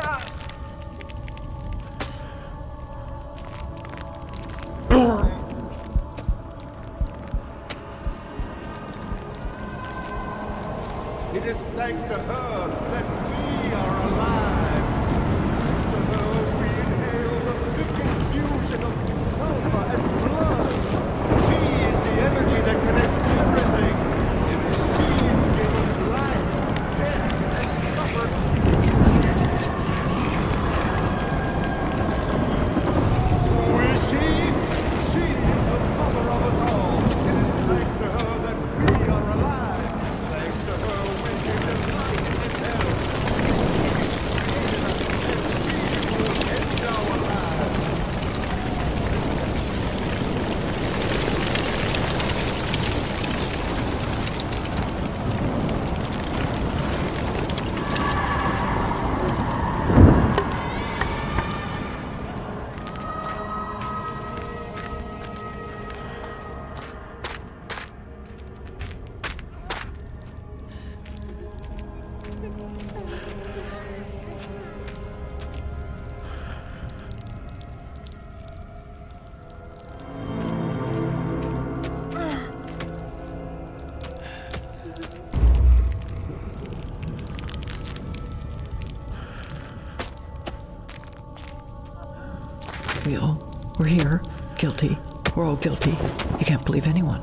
It is thanks to her that we are alive. Thanks to her, we inhale the thick infusion of sulfur and blood. She is the energy that connects everything. It is she who gave us life, death, and suffering. Who is she? She is the mother of us all. It is thanks to her that we are alive. Thanks to her, we can delight in this hell. And she will end our lives. We're here. Guilty. We're all guilty. You can't believe anyone.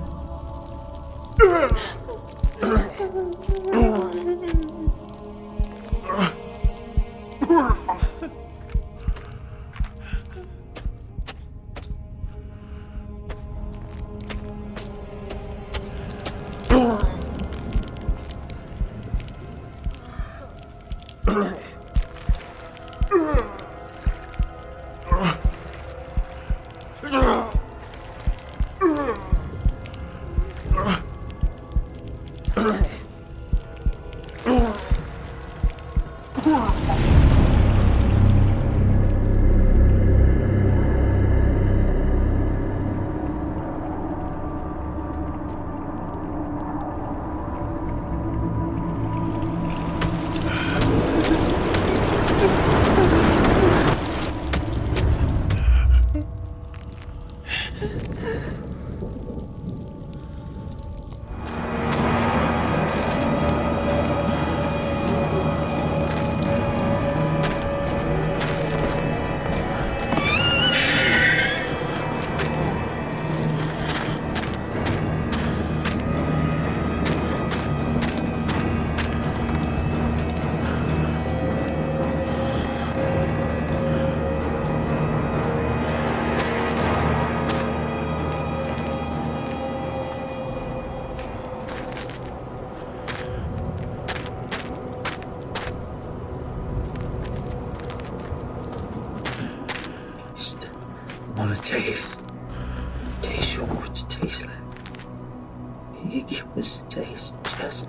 Want to taste what it tastes like. It was taste just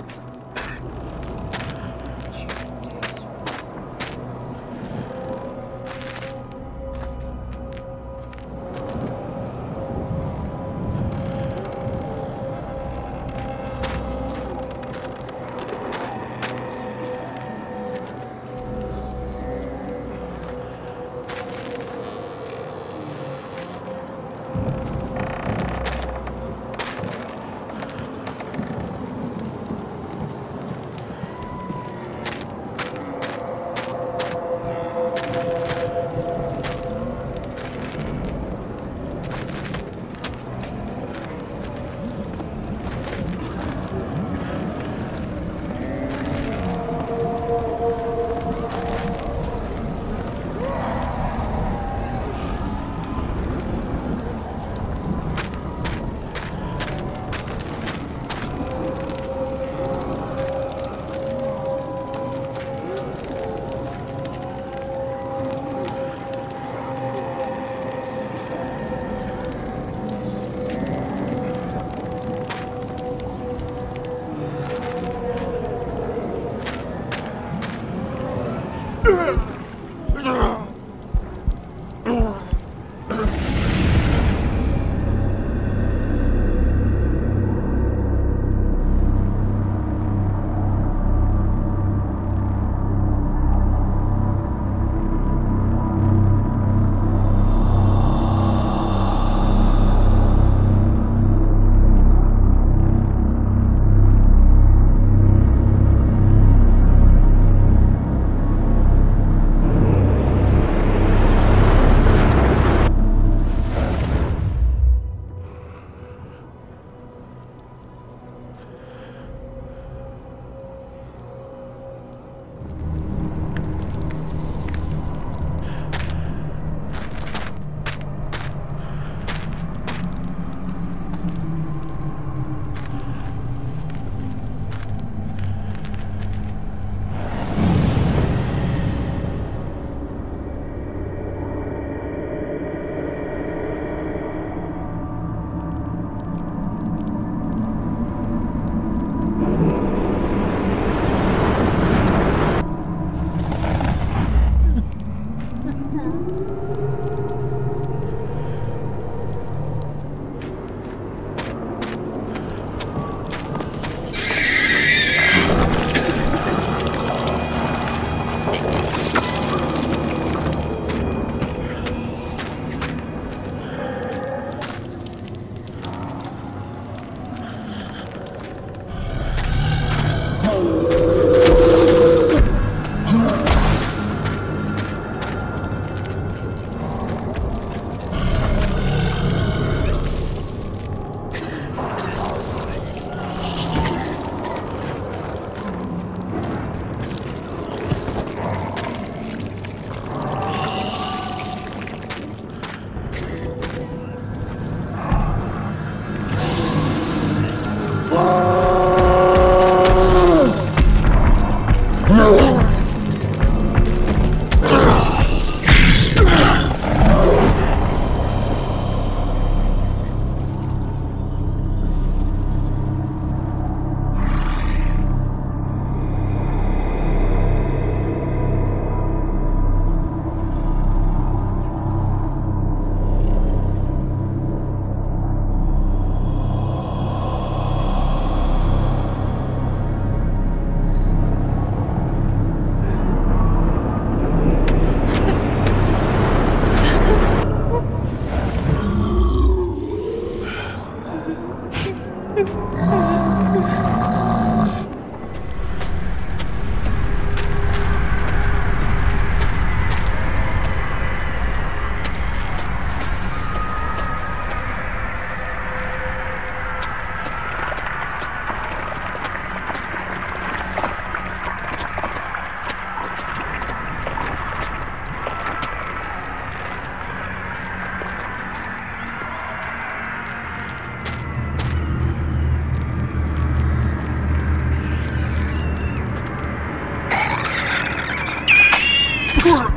Ugh.